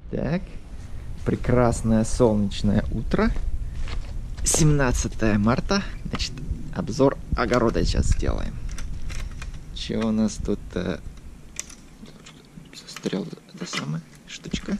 Так, прекрасное солнечное утро. 17 марта. Значит, обзор огорода сейчас сделаем. Что у нас тут застрял эта самая штучка?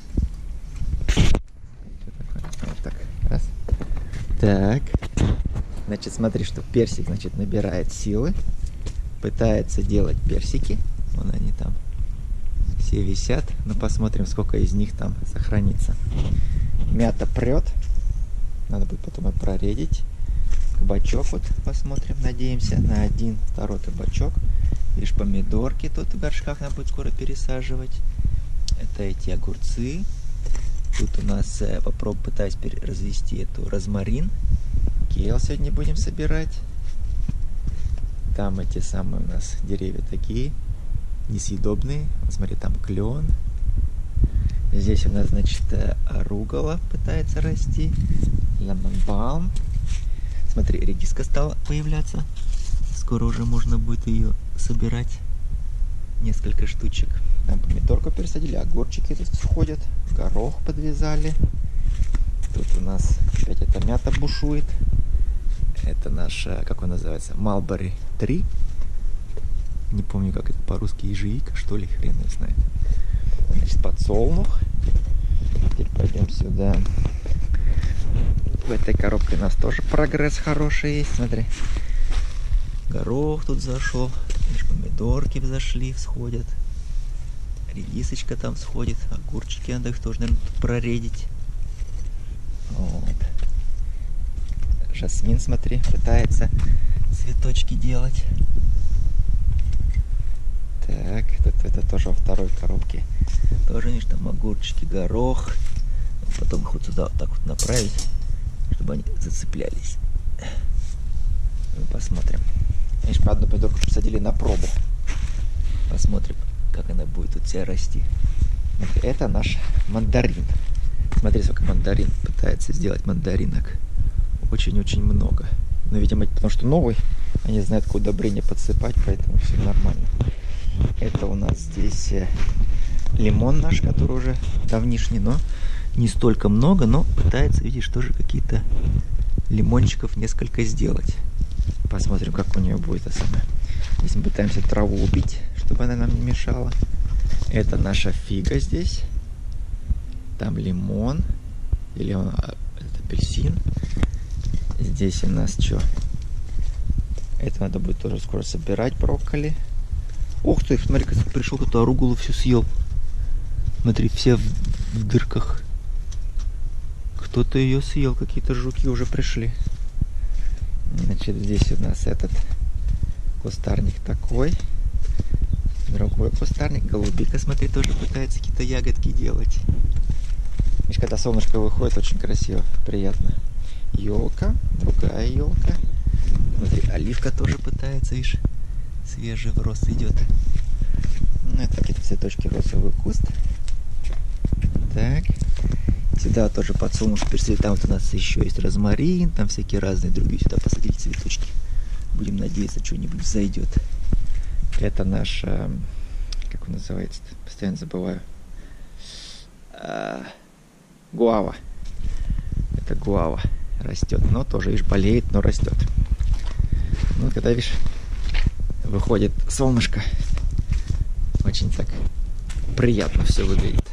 Вот так, раз. Так. Значит, смотри, что персик, значит, набирает силы. Пытается делать персики. Вон они там все висят. Ну, посмотрим, сколько из них там сохранится. Мята прет. Надо будет потом ее проредить. Кабачок вот посмотрим, надеемся на один, второй кабачок. Видишь, помидорки тут в горшках надо будет скоро пересаживать. Это эти огурцы. Тут у нас пытаюсь развести эту розмарин. Кейл сегодня будем собирать. Там эти самые у нас деревья такие несъедобные. Вот смотри, там клен. Здесь у нас, значит, арugula пытается расти. Lemon-balm. Смотри, редиска стала появляться. Скоро уже можно будет ее собирать. Несколько штучек. Там помидорку пересадили, огурчики тут сходят. Горох подвязали. Тут у нас опять эта мята бушует. Это наша, как он называется, Mulberry Tree. Не помню, как это по-русски, ежевика, что ли, хрен его знает. Значит, подсолнух. Теперь пойдем сюда. В этой коробке у нас тоже прогресс хороший есть, смотри. Горох тут зашел. Видишь, помидорки взошли, всходят. Редисочка там всходит. Огурчики, надо их тоже, наверное, проредить. Вот. Жасмин, смотри, пытается цветочки делать. Так, это тоже во второй коробке. Тоже, видишь, там огурчики, горох. Потом их вот сюда вот так вот направить, чтобы они зацеплялись. Мы посмотрим. Видишь, мы одну помидорку посадили на пробу. Посмотрим, как она будет тут вся расти. Это наш мандарин. Смотри, сколько мандарин пытается сделать мандаринок. Очень-очень много. Но, видимо, потому что новый, они знают, какое удобрение подсыпать, поэтому все нормально. Это у нас здесь лимон наш, который уже давнишний, но не столько много, но пытается, видишь, тоже какие-то лимончиков несколько сделать. Посмотрим, как у нее будет это самое. Здесь мы пытаемся траву убить, чтобы она нам не мешала. Это наша фига здесь. Там лимон. Или он, это апельсин. Здесь у нас что? Это надо будет тоже скоро собирать, брокколи. Ух ты, смотри, как пришел, эту арugулу всю съел. Смотри, все в дырках. Кто-то ее съел, какие-то жуки уже пришли. Значит, здесь у нас этот кустарник такой. Другой кустарник. Голубика, смотри, тоже пытается какие-то ягодки делать. Видишь, когда солнышко выходит, очень красиво, приятно. Елка, другая елка. Смотри, оливка тоже пытается, видишь, свежий в рост идет. Ну, это какие-то цветочки, розовый куст. Так. Сюда тоже подсолнух персик. Там вот у нас еще есть розмарин, там всякие разные другие. Сюда посадили цветочки. Будем надеяться, что-нибудь взойдет. Это наш, как он называется, постоянно забываю. Гуава. Это гуава растет, но тоже, видишь, болеет, но растет. Ну, когда, видишь, выходит солнышко, очень так приятно все выглядит.